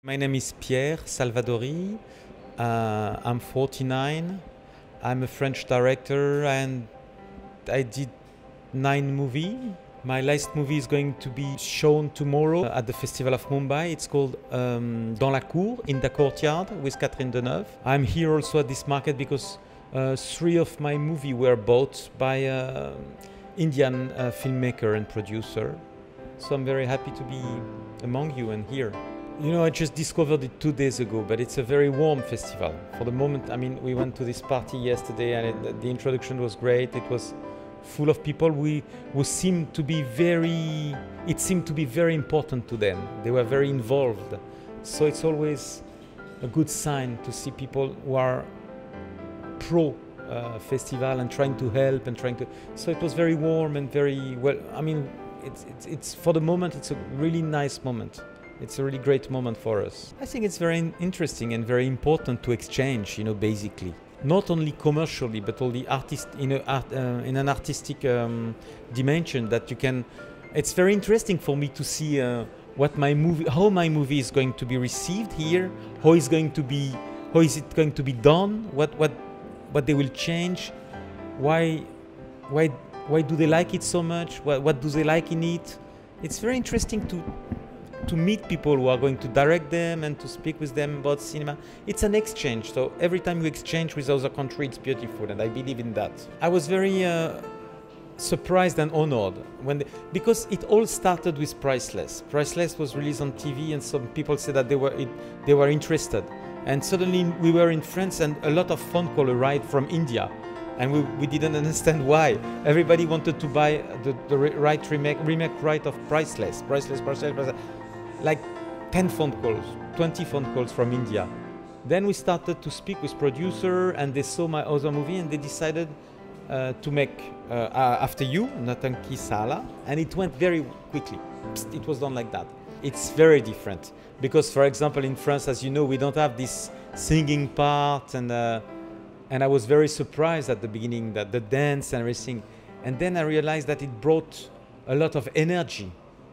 My name is Pierre Salvadori. I'm 49. I'm a French director and I did 9 movies. My last movie is going to be shown tomorrow at the Festival of Mumbai. It's called Dans la Cour, in the Courtyard, with Catherine Deneuve. I'm here also at this market because 3 of my movies were bought by an Indian filmmaker and producer. So I'm very happy to be among you and here. You know, I just discovered it 2 days ago, but it's a very warm festival. For the moment, I mean, we went to this party yesterday and the introduction was great. It was full of people who seemed to be it seemed to be very important to them. They were very involved. So it's always a good sign to see people who are pro festival and trying to help and trying to. So it was very warm and very well. I mean, it's for the moment, it's a really nice moment. It's a really great moment for us. I think it's very interesting and very important to exchange, you know, basically. Not only commercially, but all the in an artistic dimension that you can. It's very interesting for me to see how my movie is going to be received here, how is it going to be done, what they will change, why do they like it so much, what do they like in it. It's very interesting to meet people who are going to direct them and to speak with them about cinema. It's an exchange, so every time you exchange with other country, it's beautiful, and I believe in that. I was very surprised and honored because it all started with Priceless. Priceless was released on TV, and some people said that they were interested. And suddenly we were in France, and a lot of phone calls arrived from India. And we didn't understand why. Everybody wanted to buy the remake right of Priceless. Like 10 phone calls, 20 phone calls from India. Then we started to speak with producer, and they saw my other movie, and they decided to make After You, Notanki Sala, and it went very quickly. It was done like that. It's very different because, for example, in France, as you know, we don't have this singing part, and I was very surprised at the beginning that the dance and everything, and then I realized that it brought a lot of energy.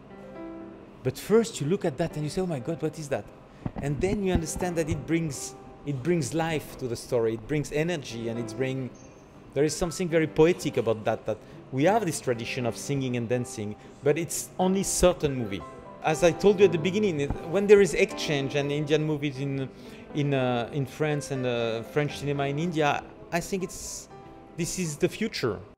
But first you look at that and you say, oh my God, what is that? And then you understand that it brings life to the story, it brings energy, and there is something very poetic about that we have this tradition of singing and dancing, but it's only certain movie. As I told you at the beginning, when there is exchange and Indian movies in France and French cinema in India, I think this is the future.